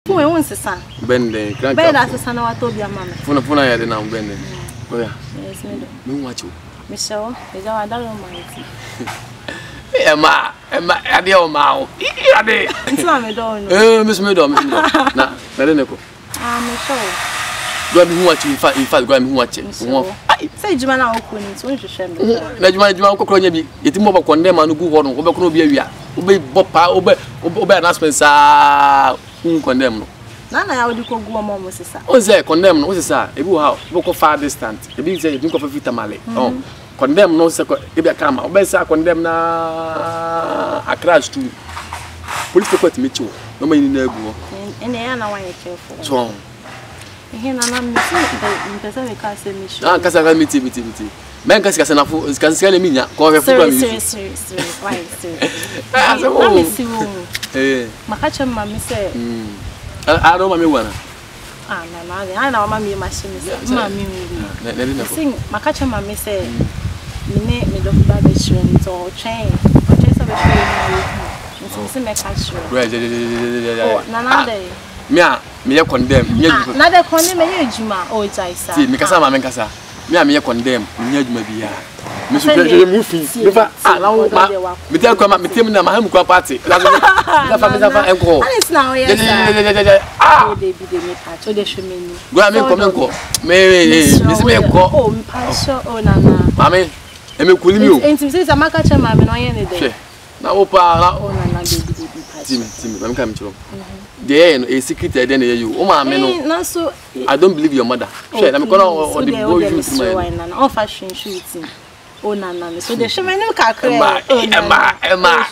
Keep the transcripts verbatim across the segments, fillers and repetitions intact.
Who wants the son? Bende, Ben, that's the son of Tobia Mamma. Funa Funa, I didn't know Bende. Oh, yeah. Yes, me. No, what you? Michelle, is our darling mighty. Emma, Emma, Adio Mao. Ade. It's not me, don't Eh, Miss Medom. Nah, I don't know. Ah, Michelle. Grab me what you in fact, in fact, grab me what you say, Jumana opening, so you shame. Najma Juma Cocronia, it's more about condemn and go on over Cobia, obey Bopa, obey, obey announcements are condemned. None I would go among Moses. Oh, there, condemn, what's that? A how, local far distant, the big say, think of a vitamale. Oh, condemn no second, if I come, obey, condemn na a crash to police report me too. No man in there, and they are now I care for. So, here, I'm missing the Ah, Cassaga meeting, meeting, meeting. Man, Cascana can sell me, call her for me. Eh, my catcher, mammy said, I don't know one. Ah, I know mammy, my son is mammy. Sing, my catcher, mammy said, you make me look babish or chain, or chase of a train. It's a catcher. None day. Mia, me condemn. Another condemn, Juma, oh, it's I say. Mikasa, Mamma, Mia, me condemn, Nia Mabia. Mister Muffy, never allow me tell come up with him in the Mahamco party. That's it's now, yes. Ah, they be the make so they should mean. Grammy Comenco, Mary, Miss Menco, oh, Pasha, oh, Nana. Mammy, and me cool you. And since a market, mammy, no any day. Now, Opa, oh, Nana, Timmy, Timmy, I'm coming to. There a secret then you. Oh my man, so I don't believe your mother. Share, I'm going on the boy and all fashion shooting. Oh Nana, so the shaman no crack. Emma, Emma, Emma.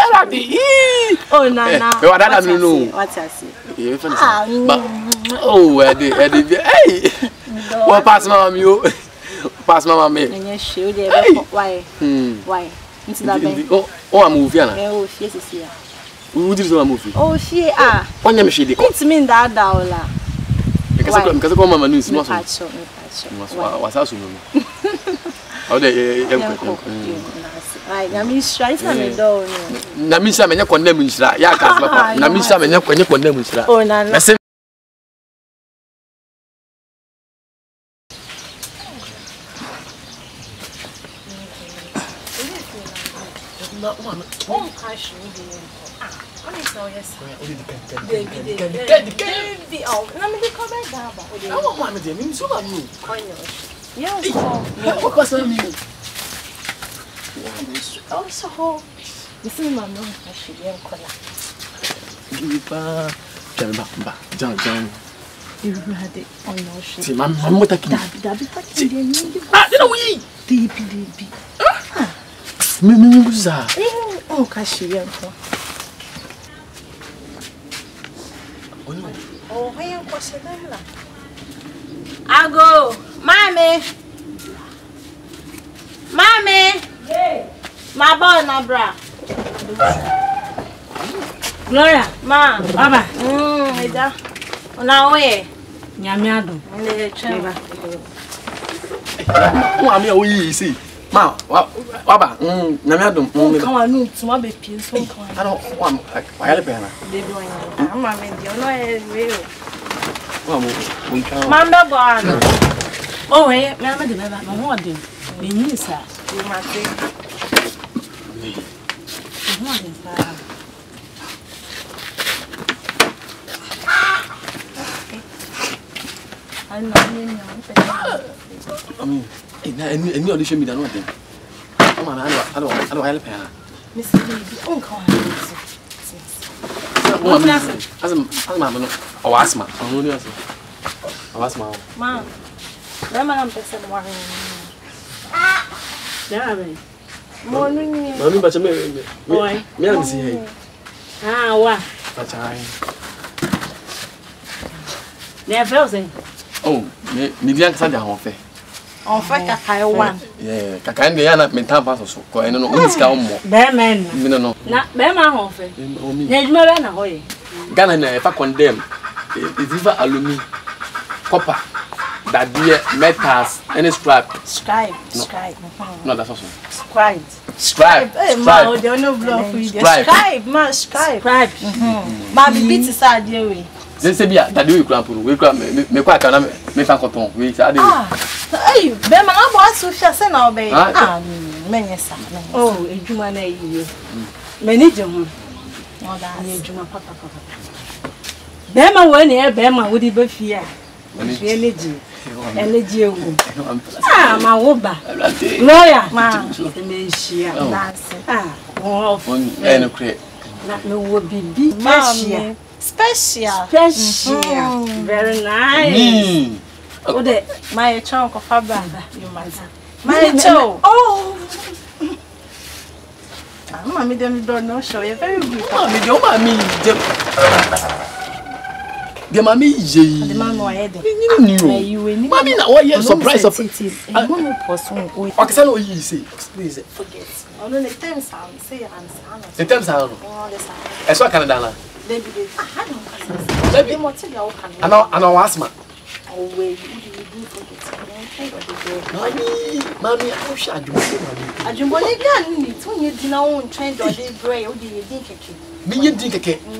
Oh Nana, what I don't know. What I see. Oh, where the hey. What pass mamma you? Pass mamma me. And yes, show there. Why? Why? Into that. Oh, oh, I'm moving. Oh, yes, is here. Who did the movie? Oh, she ah. One name she did. It's mean that dollar. Because I because I call my news. What's what's what's house? Oh, they. I mean, strike me down. Namisha, and you condemn me. Yeah, Namisha, and you condemn me. Oh, Nana. Not one. Oh, I should be. So yes, baby, baby, baby. Oh, let me come back down. I want one of them. You saw me. Yeah. What was on you? Oh, so. This is my mom. I should be in color. Give back. Tell back, back. John, John. You had it on your shit. See, my mom, what I can. Dabby, Dabby, ah, you know we. Deep, deep. Ah. Me, me, who's that? Oh, Kashi, young. Oh, where you go, Sedella? I go, Mommy. Mommy. Hey. My boy, my bra. Gloria, ma, Baba. Hmm, ida. Now where? Nyamiado. Nle cheva. Mo ami o yi si. Ma, Baba. Hmm, nyamiado. Hmm. Kan wa nu tuma be pie so kan. I don't want. Why are you paying? Baby, why? I'm a media. No, eh, real. Mamba gone. Oh, eh, me am the member. No more dem. Me ni sir. You must say. No more sir. I know. I mean, any any audition me that not dem. Come on, I don't I don't I don't help her. Miss Baby, on come on. As a mamma, or asthma, only as a asthma. Ma'am, Mamma, I'm person worrying. There, morning, morning, but me, boy, me, see. Ah, what? That's I. Never saying. Oh, me, me, young Sunday, on fair. On fair, I want. Yeah, Kakan, the other mental pass or so. I don't know who's come more. Bearman, no, no, not Bearman, on fair. There's more than a way. Ghana, if I condemn, it's either aluminum, copper, that dear metals, any scrap. Scribe, scribe. No, that's also. Scribe. Scribe. Scribe. They don't know block. Scribe, man, scribe. Scribe. My beat is sad, dear way. They say, "Bia, that do you grab? We grab me quite can me fan cotton. We say, ah, hey, be man, I was so sure say now, baby. Ah, many sa. Oh, ejuma na yi. Many jum. Oh, that ejuma papa papa. Be man when e be man wo di be fia. Energy. Energy ewu. Ah, ma wo ba. Lawyer, ma. Me shia. Ah, oh, eh no create. Na me wo bibi. Special. Special. Special. Mm. Very nice. Mm. Oh, the my chunk of fabric. You must. My chow. Oh. Mommy, them don't know show. You're very good. Mommy, your mommy. The mommy, the man who had it. You mommy, now what you surprise of it? I don't know person. Okay, so you say. Please forget. Oh no, the time sound. Say and the time sound. Oh, the sound. I saw Canada. Let me let me I know, I know, asthma. Oh, wait, you do forget. Mommy, mommy, I wish I do. I do want again. It's when you didn't know trend or they pray or you think it. Me, you think a cake.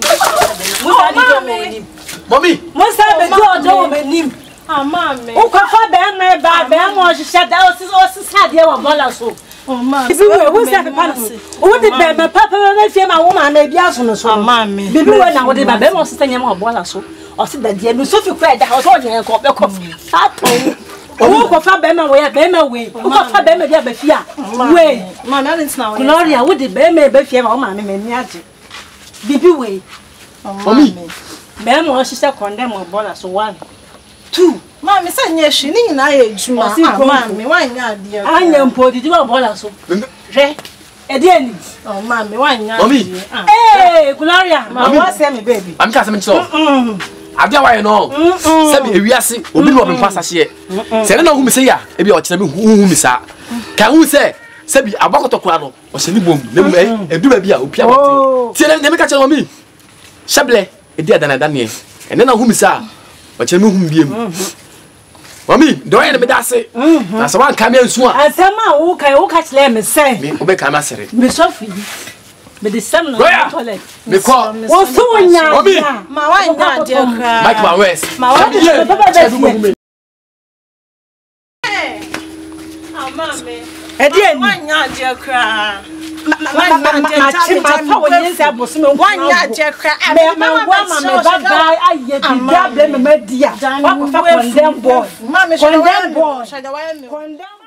Mommy, most of the door, him. Ah, mammy. Oh, Papa, Ben, my bad, Ben, was shut down. Also, sad, you were Bola. Oh, man, who's that? What did my papa make him a woman? Maybe I was on mammy. Baby, when I would have been most of the time, Bola so, or said that the Sophie cried the house on your cup of coffee. Oh, Papa Bema, we have Bema way. Oh, Papa Bema, you have a fear. Way, my melons now. Gloria, would the Bema be fear, mammy, and Baby way. Mommy, Bema was sister condemn or Bola so one. Two. Mammy said, yes, she need an eye. Mammy, why not, dear? I am poor, did you have Bola so? Again. Oh, mammy, why not? Mommy, hey, Gloria, my was me, baby. I'm casting so. I don't want to know. Send me a reassy, or be open pass here. Send no whom say ya, if you are telling me whom is that. Can we say, Sebi, a bucket of crano, or send boom, and do a beer, oh, tell them, catch on me. Shable, a dear than I done here, and then whom is that. But you know whom be. Mommy, don't let me that say. That's one coming soon. And somehow who can catch them and say, me, obey Camasser. Miss Sophie, but the summer toilet. Because, what's so young? My wife, not dear. Mike, my west. My wife, oh, mammy. Again, why not dear cry? My power is a bosom. Why not dear cry? I mean, my woman, I get a blame, my dear. Condemn boy. Mammy, condemn boy.